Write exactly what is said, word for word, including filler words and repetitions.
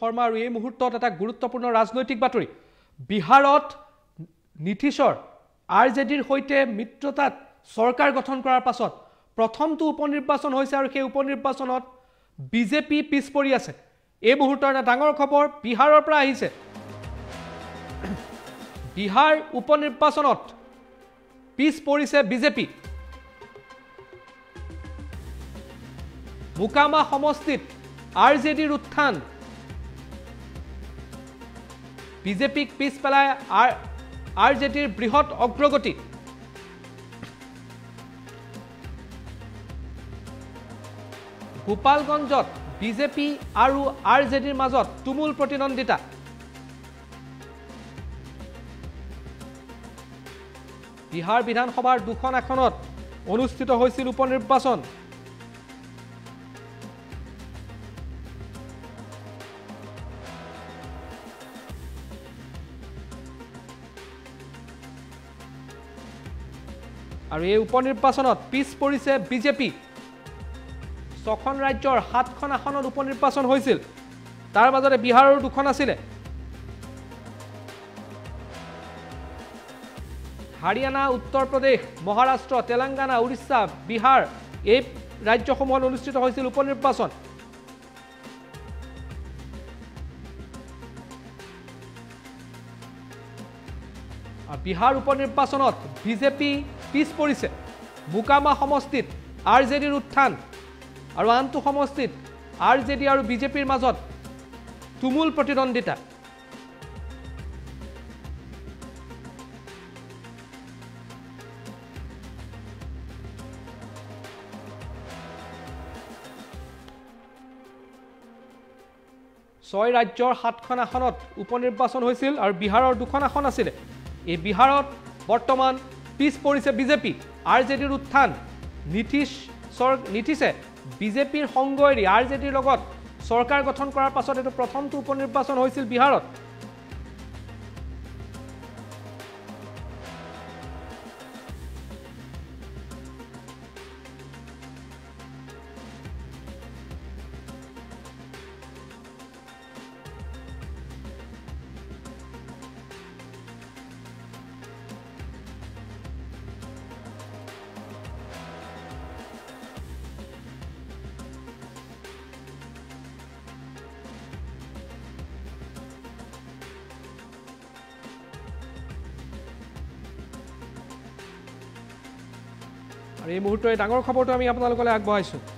শৰ্মা আৰু এই মুহূৰ্তত এটা গুৰুত্বপূৰ্ণ ৰাজনৈতিক বাতৰি বিহাৰত নীতিশৰ আৰজেডিৰ সৈতে মিত্ৰতাত চৰকাৰ গঠন কৰাৰ পাছত প্ৰথমটো উপনিৰ্বাচন হৈছে আৰু সেই উপনিৰ্বাচনত বিজেপি পিছ পৰি আছে এই মুহূৰ্তৰ এটা ডাঙৰ খবৰ বিহাৰৰ পৰা আহিছে বিহাৰ উপনিৰ্বাচনত পিছ পৰিছে বিজেপি মুকামা সমষ্টিত আৰজেডিৰ উত্থান বিজেপিক পিছ পেলাই আৰজেডিৰ বৃহৎ অগ্ৰগতি গোপালগঞ্জত বিজেপি আৰু আৰজেডিৰ মাজত তুমুল প্ৰতিদ্বন্দিতা বিহাৰ বিধানসভাৰ দুখন আসনত অনুষ্ঠিত হৈছিল উপনিৰ্বাচন আৰু এই উপনিৰ্বাচনত পিছ পৰিছে বিজেপি ছখন ৰাজ্যৰ সাতখন আসনত উপনিৰ্বাচন হৈছিল তাৰ মাজতে বিহাৰৰ দুখন আছিল হাৰিয়ানা উত্তৰ প্ৰদেশ মহাৰাষ্ট্ৰ তেলেংগানা উৰিষ্যা বিহাৰ এই ৰাজ্যসমূহত অনুষ্ঠিত হৈছিল উপনিৰ্বাচন বিহাৰ উপনিৰ্বাচনত বিজেপি পিছ পৰিছে মুকামা সমষ্টিত আৰজেডিৰ উত্থান আৰু আনটো সমষ্টিত আৰজেডি আৰু বিজেপিৰ মাজত তুমুল প্ৰতিদ্বন্দিতা ছয় ৰাজ্যৰ সাতখন আসনত উপনিৰ্বাচন হৈছিল আৰু বিহাৰৰ দুখন আসন আছিল এই বিহাৰত বৰ্তমান পিছ পৰিছে বিজেপি আৰজেডিৰ উত্থান নীতিশ নীতিশে বিজেপিৰ সংগ এৰি আৰজেডিৰ লগত চৰকাৰ গঠন কৰাৰ পাছত এটো প্ৰথমটো উপনিৰ্বাচন হৈছিল বিহাৰত আৰু এই মুহূৰ্তত ডাঙৰ খবৰটো আমি আপোনালোকলৈ আগবঢ়াইছো